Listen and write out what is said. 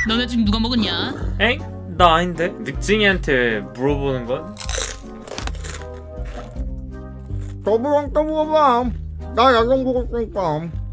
너네 지금 누가 먹었냐? 엥? 나 아닌데? 늑증이한테 물어보는 건? 저보랑 또 물어봐. 나 야경 보고 있으니까.